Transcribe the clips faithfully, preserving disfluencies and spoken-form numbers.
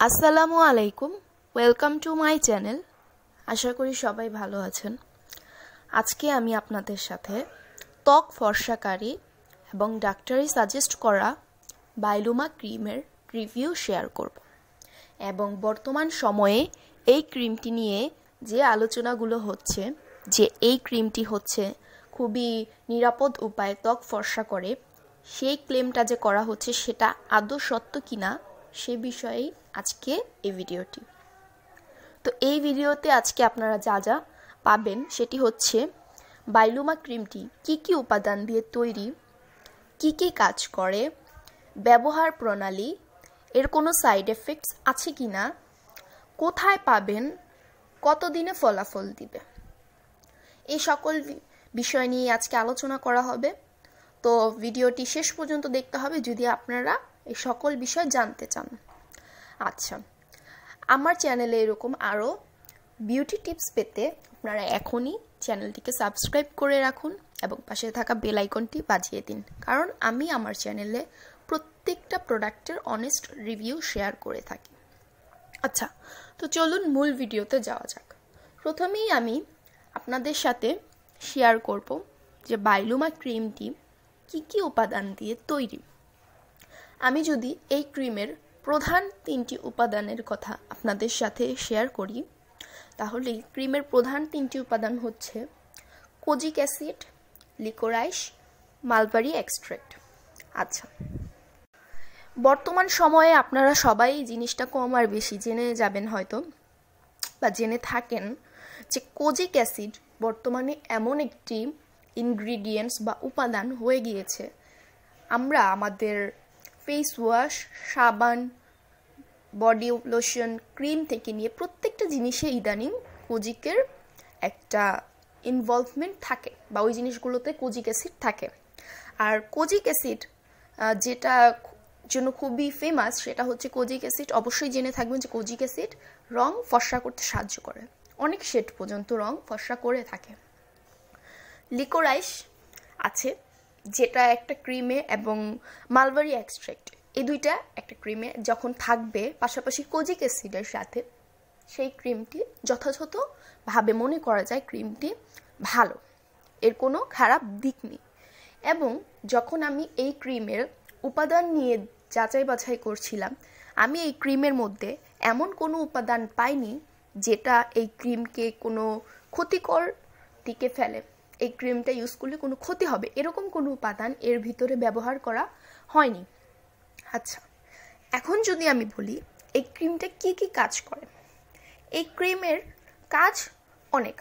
আসসালামু আলাইকুম, welcome to my channel. আশা করি সবাই ভালো আছেন। আজকে আমি আপনাদের সাথে ত্বক ফর্সাকারী এবং ডাক্তারি সাজেস্ট করা বাইলুমা ক্রিমের রিভিউ শেয়ার করব এবং বর্তমান সময়ে এই ক্রিমটি নিয়ে যে আলোচনাগুলো হচ্ছে যে এই ক্রিমটি হচ্ছে খুবই নিরাপদ উপায়ে ত্বক ফর্সা করে, সেই ক্লেমটা যে করা হচ্ছে সেটা আদৌ সত্য কিনা সে বিষয়েই আজকে এই ভিডিওটি। তো এই ভিডিওতে আজকে আপনারা যা যা পাবেন সেটি হচ্ছে বাইলুমা ক্রিমটি কি কি উপাদান দিয়ে তৈরি, কি কি কাজ করে, ব্যবহার প্রণালী, এর কোনো সাইড এফেক্টস আছে কিনা, কোথায় পাবেন, কতদিনে ফলাফল দিবে, এই সকল বিষয় নিয়ে আজকে আলোচনা করা হবে। তো ভিডিওটি শেষ পর্যন্ত দেখতে হবে যদি আপনারা এই সকল বিষয় জানতে চান। আচ্ছা, আমার চ্যানেলে এরকম আরও বিউটি টিপস পেতে আপনারা এখনই চ্যানেলটিকে সাবস্ক্রাইব করে রাখুন এবং পাশে থাকা বেল আইকনটি বাজিয়ে দিন, কারণ আমি আমার চ্যানেলে প্রত্যেকটা প্রোডাক্টের অনেস্ট রিভিউ শেয়ার করে থাকি। আচ্ছা, তো চলুন মূল ভিডিওতে যাওয়া যাক। প্রথমেই আমি আপনাদের সাথে শেয়ার করব যে বাইলুমা ক্রিমটি কি কি উপাদান দিয়ে তৈরি। আমি যদি এই ক্রিমের প্রধান তিনটি উপাদানের কথা আপনাদের সাথে শেয়ার করি, তাহলে ক্রিমের প্রধান তিনটি উপাদান হচ্ছে kojic acid, liquorice, mulberry extract. আচ্ছা, বর্তমান সময়ে আপনারা সবাই জিনিসটা কম আর বেশি জেনে যাবেন হয়তো বা জেনে থাকেন যে কোজিক অ্যাসিড বর্তমানে এমন একটি ইনগ্রিডিয়েন্টস বা উপাদান হয়ে গিয়েছে, আমরা আমাদের ফেস ওয়াশ, সাবান, বডি লোশন, ক্রিম থেকে নিয়ে প্রত্যেকটা জিনিসে ইদানিং কোজিকের একটা ইনভলভমেন্ট থাকে বা ওই জিনিসগুলোতে কোজিক অ্যাসিড থাকে। আর কোজিক অ্যাসিড যেটা জন্য খুবই ফেমাস সেটা হচ্ছে কোজিক অ্যাসিড। অবশ্যই জেনে থাকবেন যে কোজিক অ্যাসিড রং ফর্সা করতে সাহায্য করে, অনেক শেড পর্যন্ত রং ফর্সা করে থাকে। লিকোরাইস আছে যেটা একটা ক্রিমে, এবং মালবারি এক্সট্রাক্ট, এই দুইটা একটা ক্রিমে যখন থাকবে পাশাপাশি কোজিক অ্যাসিডের সাথে, সেই ক্রিমটি যথাযথভাবে মনে করা যায় ক্রিমটি ভালো, এর কোনো খারাপ দিক নেই। এবং যখন আমি এই ক্রিমের উপাদান নিয়ে যাচাই বাছাই করছিলাম, আমি এই ক্রিমের মধ্যে এমন কোনো উপাদান পাইনি যেটা এই ক্রিমকে কোনো ক্ষতিকর দিকে ফেলে, এই ক্রিমটা ইউজ করলে কোনো ক্ষতি হবে এরকম কোনো উপাদান এর ভিতরে ব্যবহার করা হয়নি। আচ্ছা, এখন যদি আমি বলি এই ক্রিমটা কি কি কাজ করে। এই ক্রিমের কাজ অনেক,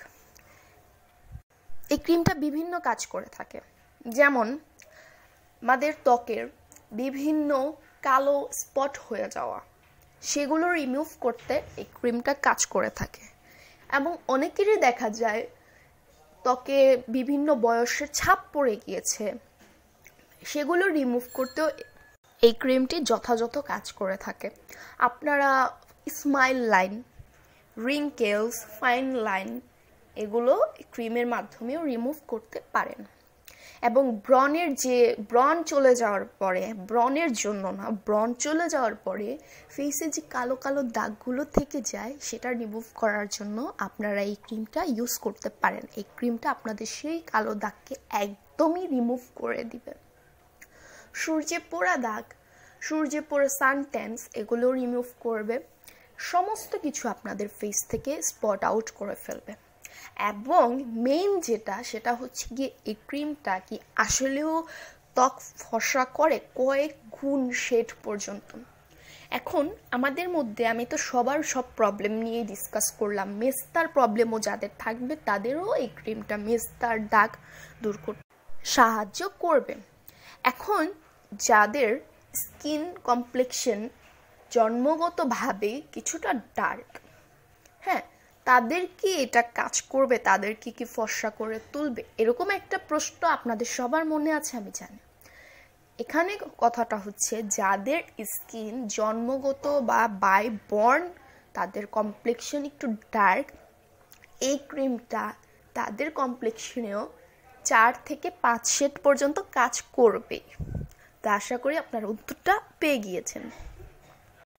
এই ক্রিমটা বিভিন্ন কাজ করে থাকে। যেমন আমাদের ত্বকের বিভিন্ন কালো স্পট হয়ে যাওয়া, সেগুলো রিমুভ করতে এই ক্রিমটা কাজ করে থাকে। এবং অনেকেরই দেখা যায় ত্বকে বিভিন্ন বয়সের ছাপ পড়ে গিয়েছে, সেগুলো রিমুভ করতেও এই ক্রিমটি যথাযথ কাজ করে থাকে। আপনারা smile line, wrinkles, fine line এগুলো ক্রিমের মাধ্যমেও রিমুভ করতে পারেন। এবং ব্রণের যে ব্রণ চলে যাওয়ার পরে, ব্রণের জন্য না, ব্রণ চলে যাওয়ার পরে ফেসে যে কালো কালো দাগগুলো থেকে যায় সেটা রিমুভ করার জন্য আপনারা এই ক্রিমটা ইউজ করতে পারেন। এই ক্রিমটা আপনাদের সেই কালো দাগকে একদমই রিমুভ করে দিবে। সূর্যে পোড়া দাগ, সূর্যে পোড়া সানট্যান্স এগুলো রিমুভ করবে, সমস্ত কিছু আপনাদের ফেস থেকে স্পট আউট করে ফেলবে। এবং মেইন যেটা সেটা হচ্ছে গিয়ে এই ক্রিমটা কি আসলেও ত্বক ফর্সা করে কয়েক গুণ শেড পর্যন্ত। এখন আমাদের মধ্যে আমি তো সবার সব প্রবলেম নিয়ে ডিসকাস করলাম, মেস্তার প্রবলেমও যাদের থাকবে তাদেরও এই ক্রিমটা মেস্তার দাগ দূর করতে সাহায্য করবে। এখন যাদের স্কিন কমপ্লেক্সন জন্মগতভাবে কিছুটা ডার্ক, হ্যাঁ, তাদের কি এটা কাজ করবে, তাদের কি কি ফর্সা করে তুলবে, এরকম একটা প্রশ্ন আপনাদের সবার মনে আছে আমি জানি। এখানে কথাটা হচ্ছে যাদের স্কিন জন্মগত বা বাই বর্ন তাদের কমপ্লেক্সন একটু ডার্ক, এই ক্রিমটা তাদের কমপ্লেক্সনেও চার থেকে পাঁচ শেড পর্যন্ত কাজ করবে। তা আশা করি আপনারা উত্তরটা পেয়ে গিয়েছেন।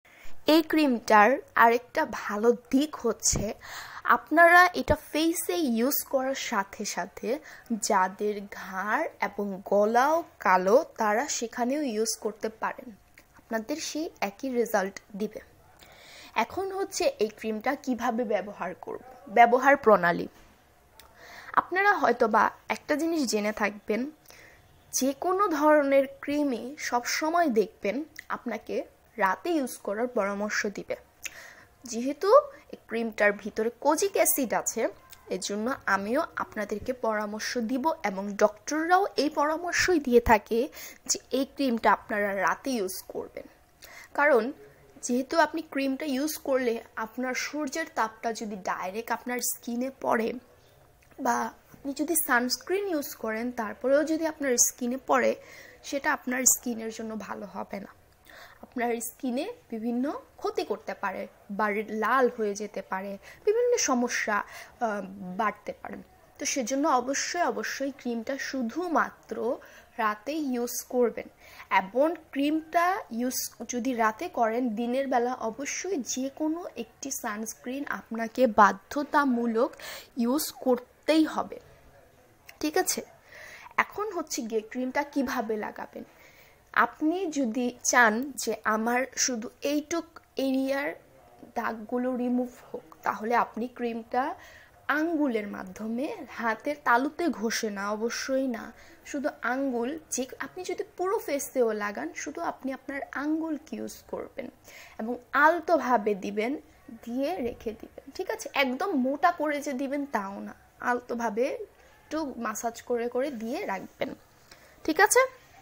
এই ক্রিমটার আরেকটা ভালো দিক হচ্ছে আপনারা এটা ফেসে ইউজ করার সাথে সাথে যাদের ঘাড় এবং গলাও কালো তারা সেখানেও ইউজ করতে পারেন, আপনাদের সেই একই রেজাল্ট দিবে। এখন হচ্ছে এই ক্রিমটা কিভাবে ব্যবহার করব, ব্যবহার প্রণালী। আপনারা হয়তোবা একটা জিনিস জেনে থাকবেন, যে কোনো ধরনের ক্রিমই সবসময় দেখবেন আপনাকে রাতে ইউজ করার পরামর্শ দিবে। যেহেতু এই ক্রিমটার ভিতরে কোজিক অ্যাসিড আছে, এজন্য আমিও আপনাদেরকে পরামর্শ দিব এবং ডক্টররাও এই পরামর্শই দিয়ে থাকে যে এই ক্রিমটা আপনারা রাতে ইউজ করবেন। কারণ যেহেতু আপনি ক্রিমটা ইউজ করলে আপনার সূর্যের তাপটা যদি ডাইরেক্ট আপনার স্কিনে পড়ে, বা আপনি যদি সানস্ক্রিন ইউজ করেন তারপরেও যদি আপনার স্কিনে পড়ে, সেটা আপনার স্কিনের জন্য ভালো হবে না। আপনার স্কিনে বিভিন্ন ক্ষতি করতে পারে, বা লাল হয়ে যেতে পারে, বিভিন্ন সমস্যা বাড়তে পারে। তো সেজন্য অবশ্যই অবশ্যই ক্রিমটা শুধুমাত্র রাতে ইউজ করবেন। এবং ক্রিমটা ইউজ যদি রাতে করেন, দিনের বেলা অবশ্যই যে কোনো একটি সানস্ক্রিন আপনাকে বাধ্যতামূলক ইউজ করতেই হবে, ঠিক আছে? এখন হচ্ছে গিয়ে ক্রিমটা কিভাবে লাগাবেন। আপনি যদি চান যে আমার শুধু এইটুক এরিয়ার দাগগুলো রিমুভ হোক, তাহলে আপনি ক্রিমটা আঙ্গুলের মাধ্যমে হাতের তালুতে ঘষে না, অবশ্যই না, শুধু আঙ্গুল, যে আপনি যদি পুরো ফেসেও লাগান শুধু আপনি আপনার আঙ্গুলকে ইউজ করবেন এবং আলতোভাবে দিবেন, দিয়ে রেখে দিবেন, ঠিক আছে? একদম মোটা করে যে দিবেন তাও না, আলতোভাবে একটু মাসাজ করে করে দিয়ে রাখবেন, ঠিক আছে?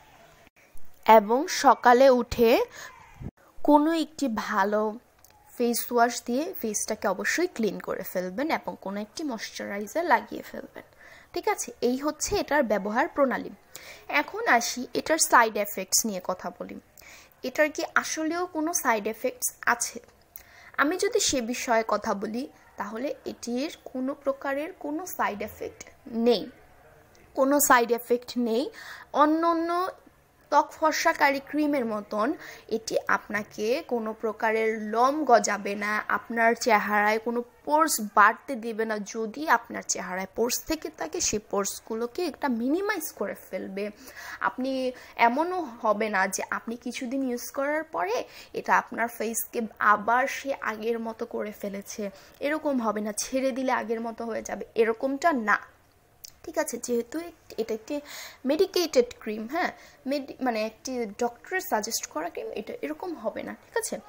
এবং সকালে উঠে কোনো একটি ভালো ফেস ওয়াশ দিয়ে ফেসটাকে অবশ্যই ক্লিন করে ফেলবেন এবং কোনো একটি ময়শ্চারাইজার লাগিয়ে ফেলবেন, ঠিক আছে? এই হচ্ছে এটার ব্যবহার প্রণালী। এখন আসি এটার সাইড এফেক্টস নিয়ে কথা বলি। এটার কি আসলেও কোনো সাইড এফেক্টস আছে? আমি যদি সে বিষয়ে কথা বলি তাহলে এটির কোনো প্রকারের কোনো সাইড এফেক্ট নেই, কোনো সাইড এফেক্ট নেই। অন্য অন্য ত্বক ফর্সাকারী ক্রিমের মতন এটি আপনাকে কোনো প্রকারের লোম গজাবে না, আপনার চেহারায় কোনো পোর্স বাড়তে দেবে না। যদি আপনার চেহারায় পোর্স থেকে থাকে সেই পোর্সগুলোকে একটা মিনিমাইজ করে ফেলবে। আপনি এমনও হবে না যে আপনি কিছুদিন ইউজ করার পরে এটা আপনার ফেসকে আবার সে আগের মতো করে ফেলেছে, এরকম হবে না। ছেড়ে দিলে আগের মতো হয়ে যাবে, এরকমটা না, ঠিক আছে? যেহেতু এটা একটি মেডিকেটেড ক্রিম, হ্যাঁ, মেডি মানে একটি ডক্টরের সাজেস্ট করা ক্রিম, এটা এরকম হবে না, ঠিক আছে?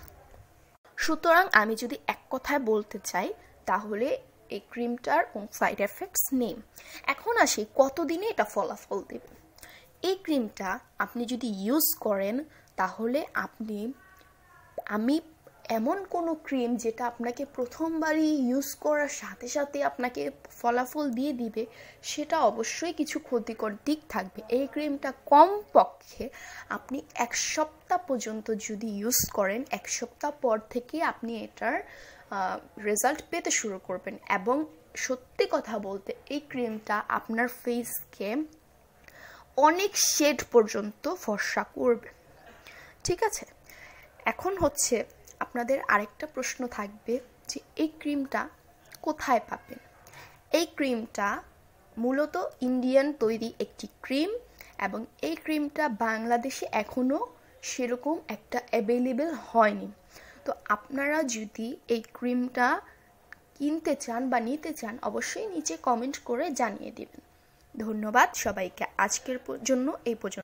সুতরাং আমি যদি এক কথায় বলতে চাই তাহলে এই ক্রিমটার কোনো সাইড এফেক্টস নেই। এখন আসি কতদিনে এটা ফলাফল দেবে। এই ক্রিমটা আপনি যদি ইউজ করেন তাহলে আপনি আমি এমন কোনো ক্রিম যেটা আপনাকে প্রথমবারই ইউজ করার সাথে সাথে আপনাকে ফলাফল দিয়ে দিবে, সেটা অবশ্যই কিছু ক্ষতিকর দিক থাকবে। এই ক্রিমটা কমপক্ষে আপনি এক সপ্তাহ পর্যন্ত যদি ইউজ করেন, এক সপ্তাহ পর থেকে আপনি এটার রেজাল্ট পেতে শুরু করবেন। এবং সত্যি কথা বলতে এই ক্রিমটা আপনার ফেসকে অনেক শেড পর্যন্ত ফর্সা করবে, ঠিক আছে? এখন হচ্ছে আপনাদের আরেকটা প্রশ্ন থাকবে যে এই ক্রিমটা কোথায় পাবেন। এই ক্রিমটা মূলত ইন্ডিয়ান তৈরি একটি ক্রিম এবং এই ক্রিমটা বাংলাদেশে এখনও সেরকম একটা অ্যাভেলেবেল হয়নি। তো আপনারা যদি এই ক্রিমটা কিনতে চান বা নিতে চান অবশ্যই নিচে কমেন্ট করে জানিয়ে দিবেন। ধন্যবাদ সবাইকে, আজকের জন্য এই পর্যন্ত।